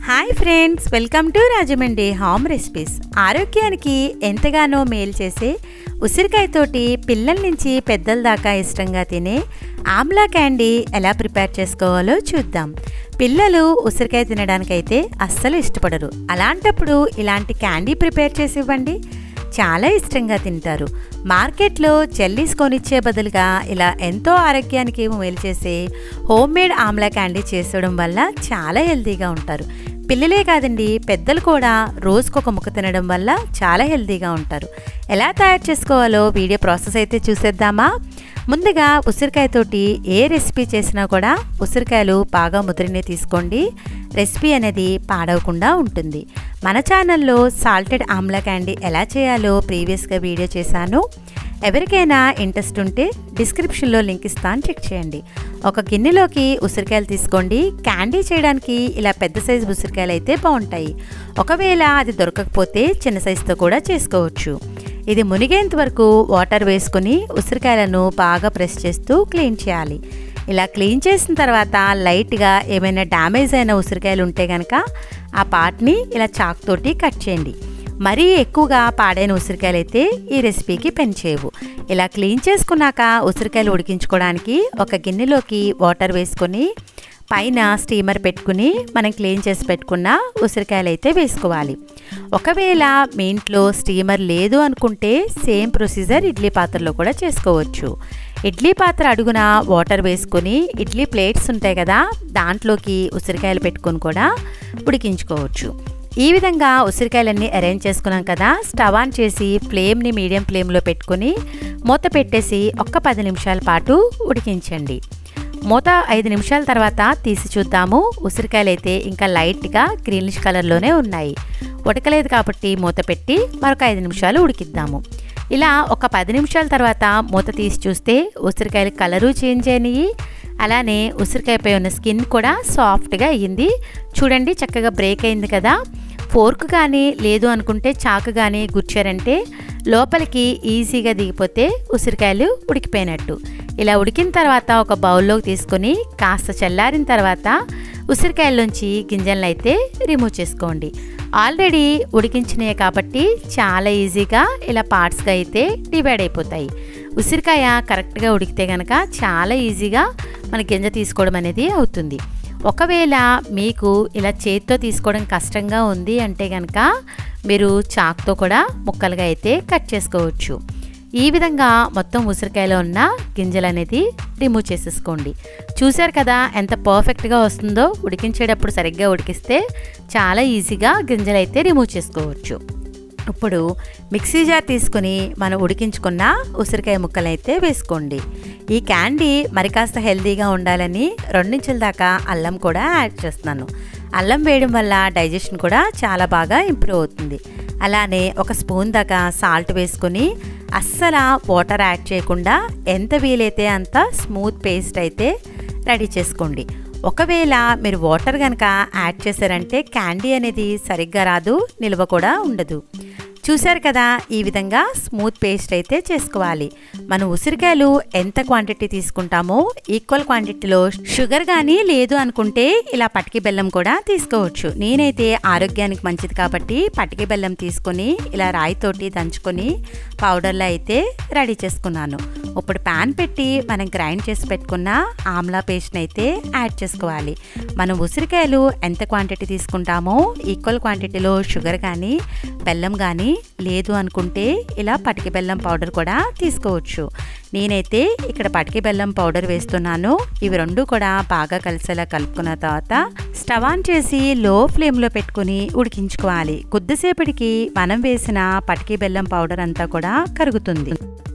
Hi friends, welcome to Rajahmundry home recipes. ఆరోగ్యానికి ఎంతగానో మేలు చేసే ఉసిరికాయతోటి పిల్లల నుంచి పెద్దల దాకా ఇష్టంగా తినే ఆమ్లా క్యాండీ ఎలా ప్రిపేర్ చేసుకోవాలో చూద్దాం. పిల్లలు ఉసిరికాయ తినడానికైతే అస్సలు ఇష్టపడరు. అలాంటప్పుడు ఇలాంటి క్యాండీ ప్రిపేర్ చేసి ఇవ్వండి, చాలా ఇష్టంగా తింటారు. మార్కెట్లో జెల్లీస్ కొనిచ్చే బదులుగా ఇలా ఎంతో ఆరోగ్యానికి మేలు చేసే హోమ్ మేడ్ ఆమ్లా క్యాండీ చేసడం వల్ల చాలా హెల్తీగా ఉంటారు. పిల్లలే కాదండి, పెద్దలు కూడా రోజుకొక ముక్క తినడం వల్ల చాలా హెల్తీగా ఉంటారు. ఎలా తయారు చేసుకోవాలో వీడియో ప్రాసెస్ అయితే చూసేద్దామా? ముందుగా ఉసిరికాయతోటి ఏ రెసిపీ చేసినా కూడా ఉసిరికాయలు బాగా ముదిరినే తీసుకోండి. రెసిపీ అనేది పాడవకుండా ఉంటుంది. మన ఛానల్లో సాల్టెడ్ ఆమ్లా క్యాండీ ఎలా చేయాలో ప్రీవియస్గా వీడియో చేశాను. ఎవరికైనా ఇంట్రెస్ట్ ఉంటే డిస్క్రిప్షన్లో లింక్ ఇస్తాను, చెక్ చేయండి. ఒక గిన్నెలోకి ఉసిరికాయలు తీసుకోండి. క్యాండీ చేయడానికి ఇలా పెద్ద సైజు ఉసిరికాయలు అయితే బాగుంటాయి. ఒకవేళ అది దొరకకపోతే చిన్న సైజుతో కూడా చేసుకోవచ్చు. ఇది మునిగేంత వరకు వాటర్ వేసుకొని ఉసిరికాయలను బాగా ప్రెస్ చేస్తూ క్లీన్ చేయాలి. ఇలా క్లీన్ చేసిన తర్వాత లైట్గా ఏమైనా డ్యామేజ్ అయిన ఉసిరికాయలు ఉంటే కనుక ఆ పార్ట్ని ఇలా చాక్ తోటి కట్ చేయండి. మరీ ఎక్కువగా పాడైన ఉసిరికాయలు అయితే ఈ రెసిపీకి పనిచేయవు. ఇలా క్లీన్ చేసుకున్నాక ఉసిరికాయలు ఉడికించుకోవడానికి ఒక గిన్నెలోకి వాటర్ వేసుకొని పైన స్టీమర్ పెట్టుకుని మనం క్లీన్ చేసి పెట్టుకున్న ఉసిరికాయలు అయితే వేసుకోవాలి. ఒకవేళ మీ ఇంట్లో స్టీమర్ లేదు అనుకుంటే సేమ్ ప్రొసీజర్ ఇడ్లీ పాత్రలో కూడా చేసుకోవచ్చు. ఇడ్లీ పాత్ర అడుగున వాటర్ వేసుకొని ఇడ్లీ ప్లేట్స్ ఉంటాయి కదా, దాంట్లోకి ఉసిరికాయలు పెట్టుకొని కూడా ఉడికించుకోవచ్చు. ఈ విధంగా ఉసిరికాయలన్నీ అరేంజ్ చేసుకున్నాం కదా, స్టవ్ ఆన్ చేసి ఫ్లేమ్ని మీడియం ఫ్లేమ్లో పెట్టుకొని మూత పెట్టేసి ఒక్క 10 నిమిషాల పాటు ఉడికించండి. మూత 5 నిమిషాల తర్వాత తీసి చూద్దాము. ఉసిరికాయలు అయితే ఇంకా లైట్గా గ్రీనిష్ కలర్లోనే ఉన్నాయి. ఉడకలేదు కాబట్టి మూత పెట్టి మరొక 5 నిమిషాలు ఉడికిద్దాము. ఇలా ఒక 10 నిమిషాల తర్వాత మూత తీసి చూస్తే ఉసిరికాయల కలరు చేంజ్ అయినాయి. అలానే ఉసిరికాయపై ఉన్న స్కిన్ కూడా సాఫ్ట్గా అయ్యింది. చూడండి, చక్కగా బ్రేక్ అయింది కదా. ఫోర్క్ కానీ లేదు అనుకుంటే చాకు కానీ గుచ్చారంటే లోపలికి ఈజీగా దిగిపోతే ఉసిరికాయలు ఉడికిపోయినట్టు. ఇలా ఉడికిన తర్వాత ఒక బౌల్లోకి తీసుకొని కాస్త చల్లారిన తర్వాత ఉసిరికాయల్లోంచి గింజలను అయితే రిమూవ్ చేసుకోండి. ఆల్రెడీ ఉడికించినవి కాబట్టి చాలా ఈజీగా ఇలా పార్ట్స్గా అయితే డివైడ్ అయిపోతాయి. ఉసిరికాయ కరెక్ట్గా ఉడికితే కనుక చాలా ఈజీగా మన గింజ తీసుకోవడం అనేది అవుతుంది. ఒకవేళ మీకు ఇలా చేతితో తీసుకోవడం కష్టంగా ఉంది అంటే కనుక మీరు చాక్తో కూడా ముక్కలుగా అయితే కట్ చేసుకోవచ్చు. ఈ విధంగా మొత్తం ఉసిరికాయలో ఉన్న గింజలు అనేది రిమూవ్ చేసేసుకోండి. చూశారు కదా ఎంత పర్ఫెక్ట్గా వస్తుందో. ఉడికించేటప్పుడు సరిగ్గా ఉడికిస్తే చాలా ఈజీగా గింజలు అయితే రిమూవ్ చేసుకోవచ్చు. ఇప్పుడు మిక్సీ జార్ తీసుకుని మనం ఉడికించుకున్న ఉసిరికాయ ముక్కలు అయితే వేసుకోండి. ఈ క్యాండీ మరి కాస్త హెల్తీగా ఉండాలని 2 ఇంచుల దాకా అల్లం కూడా యాడ్ చేస్తున్నాను. అల్లం వేయడం వల్ల డైజెషన్ కూడా చాలా బాగా ఇంప్రూవ్ అవుతుంది. అలానే ఒక స్పూన్ దాకా సాల్ట్ వేసుకొని అస్సలు వాటర్ యాడ్ చేయకుండా ఎంత వీలైతే అంత స్మూత్ పేస్ట్ అయితే రెడీ చేసుకోండి. ఒకవేళ మీరు వాటర్ కనుక యాడ్ చేశారంటే క్యాండీ అనేది సరిగ్గా రాదు, నిల్వ కూడా ఉండదు. చూశారు కదా, ఈ విధంగా స్మూత్ పేస్ట్ అయితే చేసుకోవాలి. మనం ఉసిరికాయలు ఎంత క్వాంటిటీ తీసుకుంటామో ఈక్వల్ క్వాంటిటీలో షుగర్ కానీ లేదు అనుకుంటే ఇలా పటికి బెల్లం కూడా తీసుకోవచ్చు. నేనైతే ఆరోగ్యానికి మంచిది కాబట్టి పటికి బెల్లం తీసుకొని ఇలా రాయితోటి దంచుకొని పౌడర్లో అయితే రెడీ చేసుకున్నాను. ఇప్పుడు ప్యాన్ పెట్టి మనం గ్రైండ్ చేసి పెట్టుకున్న ఆమ్లా పేస్ట్ని అయితే యాడ్ చేసుకోవాలి. మనం ఉసిరికాయలు ఎంత క్వాంటిటీ తీసుకుంటామో ఈక్వల్ క్వాంటిటీలో షుగర్ కానీ బెల్లం కానీ లేదు అనుకుంటే ఇలా పటికి బెల్లం పౌడర్ కూడా తీసుకోవచ్చు. నేనైతే ఇక్కడ పటికి బెల్లం పౌడర్ వేస్తున్నాను. ఇవి రెండు కూడా బాగా కలిసేలా కలుపుకున్న తర్వాత స్టవ్ ఆన్ చేసి లో ఫ్లేమ్లో పెట్టుకుని ఉడికించుకోవాలి. కొద్దిసేపటికి మనం వేసిన పటికి బెల్లం పౌడర్ అంతా కూడా కరుగుతుంది.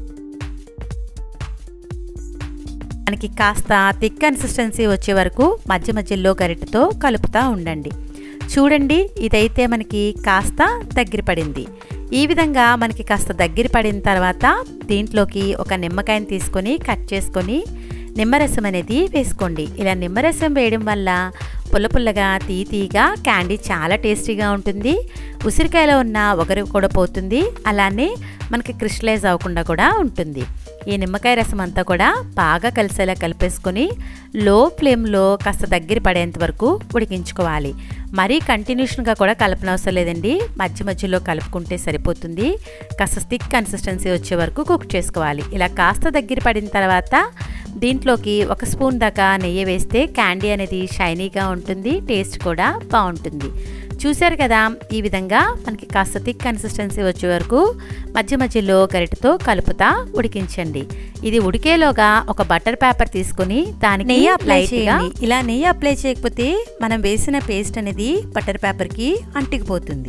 మనకి కాస్త థిక్ కన్సిస్టెన్సీ వచ్చే వరకు మధ్య మధ్యలో గరిటెతో కలుపుతూ ఉండండి. చూడండి, ఇదైతే మనకి కాస్త దగ్గర పడింది. ఈ విధంగా మనకి కాస్త దగ్గర పడిన తర్వాత దీంట్లోకి ఒక నిమ్మకాయని తీసుకొని కట్ చేసుకొని నిమ్మరసం అనేది వేసుకోండి. ఇలా నిమ్మరసం వేయడం వల్ల పుల్లపుల్లగా తీయగా క్యాండీ చాలా టేస్టీగా ఉంటుంది. ఉసిరికాయలో ఉన్న ఒగరు కూడా పోతుంది. అలానే మనకి క్రిస్టలైజ్ అవ్వకుండా కూడా ఉంటుంది. ఈ నిమ్మకాయ రసం అంతా కూడా బాగా కలిసేలా కలిపేసుకొని లో ఫ్లేమ్లో కాస్త దగ్గర పడేంత వరకు ఉడికించుకోవాలి. మరీ కంటిన్యూషన్గా కూడా కలపనవసరం లేదండి, మధ్య మధ్యలో కలుపుకుంటే సరిపోతుంది. కాస్త థిక్ కన్సిస్టెన్సీ వచ్చే వరకు కుక్ చేసుకోవాలి. ఇలా కాస్త దగ్గర పడిన తర్వాత దీంట్లోకి 1 స్పూన్ దాకా నెయ్యి వేస్తే క్యాండీ అనేది షైనీగా ఉంటుంది, టేస్ట్ కూడా బాగుంటుంది. చూశారు కదా, ఈ విధంగా మనకి కాస్త థిక్ కన్సిస్టెన్సీ వచ్చే వరకు మధ్య మధ్యలో గరిటెతో కలుపుతా ఉడికించండి. ఇది ఉడికేలోగా ఒక బటర్ పేపర్ తీసుకొని దానికి నెయ్యి అప్లై చేయండి. ఇలా నెయ్యి అప్లై చేయకపోతే మనం వేసిన పేస్ట్ అనేది బటర్ పేపర్కి అంటికిపోతుంది.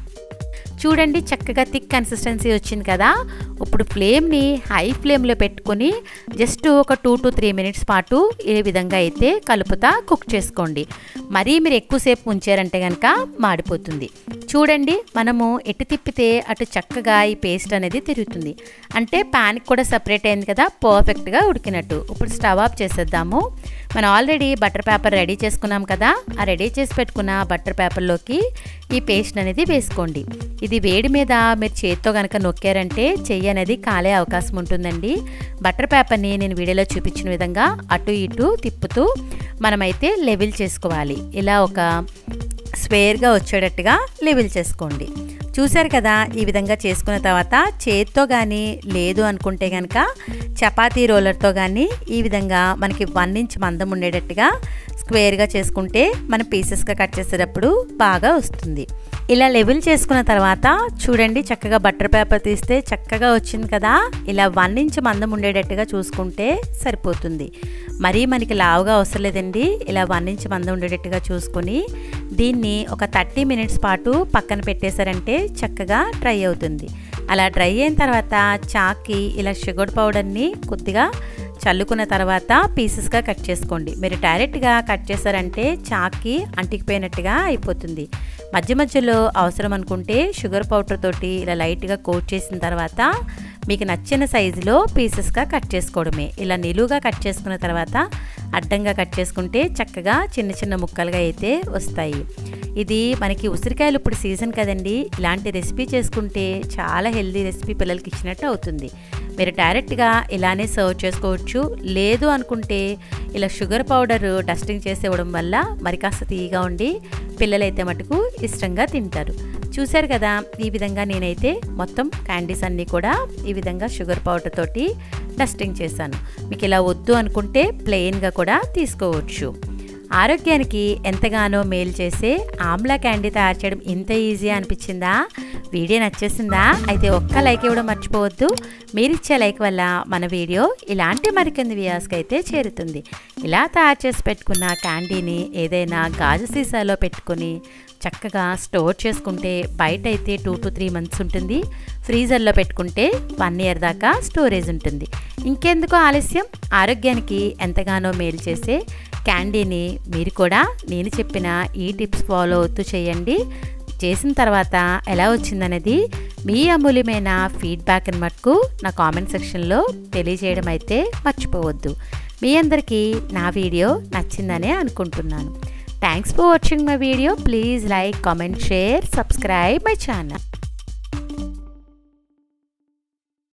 చూడండి, చక్కగా థిక్ కన్సిస్టెన్సీ వచ్చింది కదా. ఇప్పుడు ఫ్లేమ్ని హై ఫ్లేమ్లో పెట్టుకొని జస్ట్ ఒక 2 to 3 మినిట్స్ పాటు ఏ విధంగా అయితే కలుపుతా కుక్ చేసుకోండి. మరీ మీరు ఎక్కువసేపు ఉంచారంటే కనుక మాడిపోతుంది. చూడండి, మనము ఎటు తిప్పితే అటు చక్కగా ఈ పేస్ట్ అనేది తిరుగుతుంది. అంటే ప్యాన్కి కూడా సపరేట్ అయింది కదా, పర్ఫెక్ట్గా ఉడికినట్టు. ఇప్పుడు స్టవ్ ఆఫ్ చేసేద్దాము. మనం ఆల్రెడీ బటర్ పేపర్ రెడీ చేసుకున్నాం కదా, ఆ రెడీ చేసి పెట్టుకున్న బటర్ పేపర్లోకి ఈ పేస్ట్ అనేది వేసుకోండి. ఇది వేడి మీద మీరు చేతితో కనుక నొక్కారంటే చెయ్యి అనేది కాలే అవకాశం ఉంటుందండి. బటర్ పేపర్ని నేను వీడియోలో చూపించిన విధంగా అటు ఇటు తిప్పుతూ మనమైతే లెవెల్ చేసుకోవాలి. ఇలా ఒక స్క్వేర్గా వచ్చేటట్టుగా లెవెల్ చేసుకోండి. చూశారు కదా, ఈ విధంగా చేసుకున్న తర్వాత చేతితో కానీ లేదు అనుకుంటే కనుక చపాతీ రోలర్తో కానీ ఈ విధంగా మనకి 1 ఇంచ్ మందం ఉండేటట్టుగా స్క్వేర్గా చేసుకుంటే మన పీసెస్గా కట్ చేసేటప్పుడు బాగా వస్తుంది. ఇలా లెవెల్ చేసుకున్న తర్వాత చూడండి, చక్కగా బటర్ పేపర్ తీస్తే చక్కగా వచ్చింది కదా. ఇలా 1 ఇంచ్ మందం ఉండేటట్టుగా చూసుకుంటే సరిపోతుంది. మరీ మనకి లావుగా అవసరం లేదండి. ఇలా 1 ఇంచ్ మందం ఉండేటట్టుగా చూసుకొని దీన్ని ఒక 30 మినిట్స్ పాటు పక్కన పెట్టేశారంటే చక్కగా డ్రై అవుతుంది. అలా డ్రై అయిన తర్వాత చాక్కి ఇలా షుగర్ పౌడర్ని కొద్దిగా చల్లుకున్న తర్వాత పీసెస్గా కట్ చేసుకోండి. మీరు డైరెక్ట్గా కట్ చేశారంటే చాక్కి అంటికిపోయినట్టుగా అయిపోతుంది. మధ్య మధ్యలో అవసరం అనుకుంటే షుగర్ పౌడర్ తోటి ఇలా లైట్గా కోట్ చేసిన తర్వాత మీకు నచ్చిన సైజులో పీసెస్గా కట్ చేసుకోవడమే. ఇలా నిలువుగా కట్ చేసుకున్న తర్వాత అడ్డంగా కట్ చేసుకుంటే చక్కగా చిన్న చిన్న ముక్కలుగా అయితే వస్తాయి. ఇది మనకి ఉసిరికాయలు ఇప్పుడు సీజన్ కదండి. ఇలాంటి రెసిపీ చేసుకుంటే చాలా హెల్దీ రెసిపీ పిల్లలకి ఇచ్చినట్టు అవుతుంది. మీరు డైరెక్ట్గా ఇలానే సర్వ్ చేసుకోవచ్చు. లేదు అనుకుంటే ఇలా షుగర్ పౌడర్ డస్టింగ్ చేసి ఇవ్వడం వల్ల మరి కాస్త తీయగా ఉండి పిల్లలైతే మటుకు ఇష్టంగా తింటారు. చూశారు కదా, ఈ విధంగా నేనైతే మొత్తం క్యాండీస్ అన్నీ కూడా ఈ విధంగా షుగర్ పౌడర్ తోటి డస్టింగ్ చేశాను. మీకు ఇలా వద్దు అనుకుంటే ప్లెయిన్గా కూడా తీసుకోవచ్చు. ఆరోగ్యానికి ఎంతగానో మేలు చేసే ఆమ్లా క్యాండీ తయారు చేయడం ఇంత ఈజీ అనిపించిందా? వీడియో నచ్చేసిందా? అయితే ఒక్క లైక్ ఇవ్వడం మర్చిపోవద్దు. మీరిచ్చే లైక్ వల్ల మన వీడియో ఇలాంటి మరికొన్ని వ్యూయర్స్కి అయితే చేరుతుంది. ఇలా తయారు చేసి పెట్టుకున్న క్యాండీని ఏదైనా గాజు సీసాలో పెట్టుకొని చక్కగా స్టోర్ చేసుకుంటే బయట అయితే 2 to 3 మంత్స్ ఉంటుంది. ఫ్రీజర్లో పెట్టుకుంటే 1 year దాకా స్టోరేజ్ ఉంటుంది. ఇంకెందుకు ఆలస్యం? ఆరోగ్యానికి ఎంతగానో మేలు చేసే క్యాండీని మీరు కూడా నేను చెప్పిన ఈ టిప్స్ ఫాలో అవుతూ చేయండి. చేసిన తర్వాత ఎలా వచ్చిందనేది మీ అమూల్యమైన ఫీడ్బ్యాక్ని మటుకు నా కామెంట్ సెక్షన్లో తెలియజేయడం అయితే మర్చిపోవద్దు. మీ అందరికీ నా వీడియో నచ్చిందనే అనుకుంటున్నాను. Thanks for watching my video. Please like, comment, share, subscribe my channel.